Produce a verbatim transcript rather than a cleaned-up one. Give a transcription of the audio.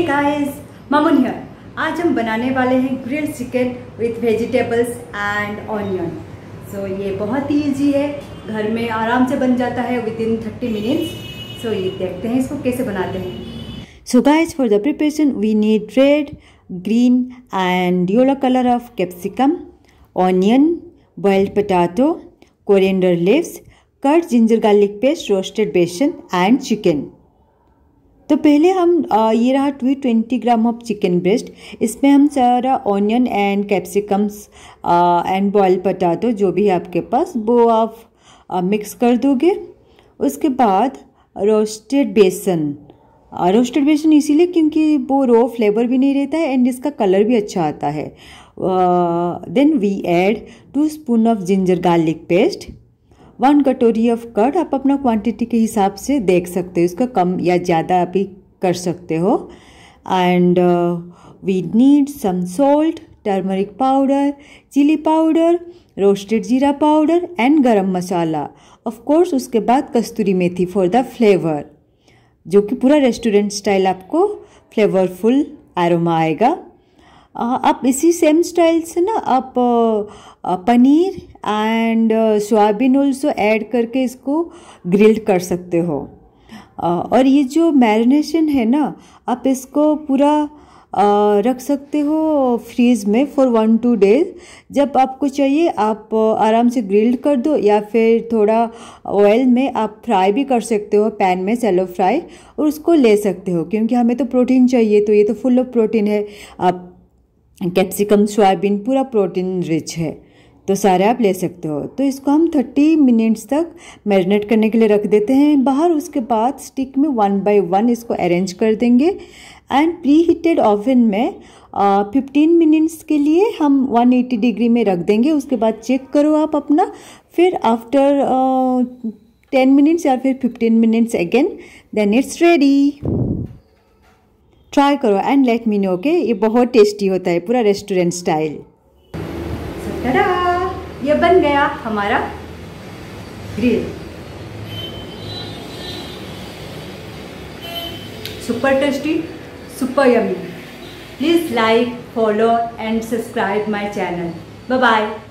Guys, Mamun here. आज हम बनाने वाले हैं grilled chicken with vegetables and onion. So ये बहुत ही ईजी है, घर में आराम से बन जाता है within thirty minutes. So ये देखते हैं इसको कैसे बनाते हैं। So guys, for the preparation we need red, green and yellow colour of capsicum, onion, boiled potato, coriander leaves, cut ginger garlic paste, roasted besan and chicken. तो पहले हम आ, ये रहा two twenty gram of chicken breast. इसमें हम सारा onion and capsicums and boiled potato जो भी है आपके पास वो आप आ, मिक्स कर दोगे। उसके बाद रोस्टेड बेसन, रोस्टेड बेसन इसीलिए क्योंकि वो रो फ्लेवर भी नहीं रहता है एंड इसका कलर भी अच्छा आता है। Then we add two spoon of ginger garlic paste, one katori of curd. आप अपना क्वांटिटी के हिसाब से देख सकते हो, इसका कम या ज़्यादा आप ही कर सकते हो। And we need some salt, turmeric powder, chili powder, roasted jeera powder and garam masala. Of course उसके बाद kasturi methi for the flavour, जो कि पूरा रेस्टोरेंट स्टाइल आपको फ्लेवरफुल एरोमा आएगा। आप इसी सेम स्टाइल से ना आप paneer and soybean also add करके इसको ग्रिल्ड कर सकते हो। और ये जो मैरिनेशन है ना, आप इसको पूरा रख सकते हो फ्रीज में फॉर वन टू डेज। जब आपको चाहिए आप आराम से ग्रिल्ड कर दो, या फिर थोड़ा ऑयल में आप फ्राई भी कर सकते हो, पैन में सैलो फ्राई, और उसको ले सकते हो। क्योंकि हमें तो प्रोटीन चाहिए, तो ये तो फुल ऑफ प्रोटीन है। आप कैप्सिकम, सोयाबीन पूरा प्रोटीन रिच है, तो सारे आप ले सकते हो। तो इसको हम थर्टी मिनट्स तक मैरिनेट करने के लिए रख देते हैं बाहर। उसके बाद स्टिक में वन बाय वन इसको अरेंज कर देंगे एंड प्री हीटेड ओवन में फिफ्टीन मिनट्स के लिए हम वन एटी डिग्री में रख देंगे। उसके बाद चेक करो आप अपना, फिर आफ्टर टेन मिनट्स या फिर fifteen minutes again, then it's ready. Try करो एंड लेट मी नो के ये बहुत टेस्टी होता है, पूरा रेस्टोरेंट स्टाइल। टाडा, ये बन गया हमारा grill. Super tasty, super yummy. Please like, follow and subscribe my channel. Bye bye.